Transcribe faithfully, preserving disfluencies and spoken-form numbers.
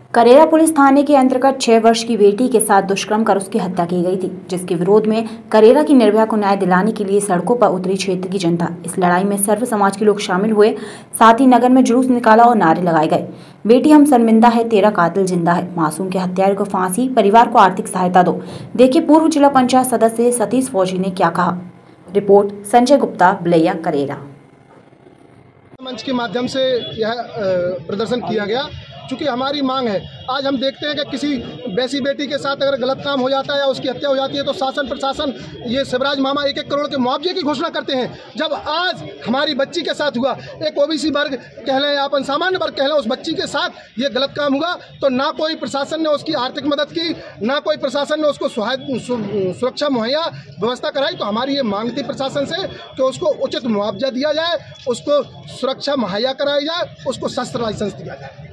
Karera police थाने के अंतर्गत छह वर्ष की बेटी के साथ दुष्कर्म कर उसकी हत्या की गई थी, जिसके विरोध में करेरा की निर्भया को न्याय दिलाने के लिए सड़कों पर उतरी क्षेत्र की जनता। इस लड़ाई में सर्व समाज के लोग शामिल हुए, साथ ही नगर में जुलूस निकाला और नारे लगाए गए। बेटी हम शर्मिंदा है, तेरा कातिल जिंदा है, मासूम के हत्यारे को फांसी, परिवार को आर्थिक सहायता दो। देखिए पूर्व जिला पंचायत सदस्य सतीश फौजी ने क्या कहा। रिपोर्ट संजय गुप्ता, बलैया, करेरा। मंच के माध्यम से यह प्रदर्शन किया गया क्योंकि हमारी मांग है। आज हम देखते हैं कि किसी वैसी बेटी के साथ अगर गलत काम हो जाता है या उसकी हत्या हो जाती है तो शासन प्रशासन ये शिवराज मामा एक एक करोड़ के मुआवजे की घोषणा करते हैं। जब आज हमारी बच्ची के साथ हुआ, एक ओबीसी वर्ग कह लें या अपन सामान्य वर्ग कह लें, उस बच्ची के साथ ये गलत काम हुआ तो ना कोई प्रशासन ने उसकी आर्थिक मदद की, ना कोई प्रशासन ने उसको सुरक्षा मुहैया व्यवस्था कराई। तो हमारी ये मांग थी प्रशासन से कि उसको उचित मुआवजा दिया जाए, उसको सुरक्षा मुहैया कराई जाए, उसको शस्त्र लाइसेंस दिया जाए।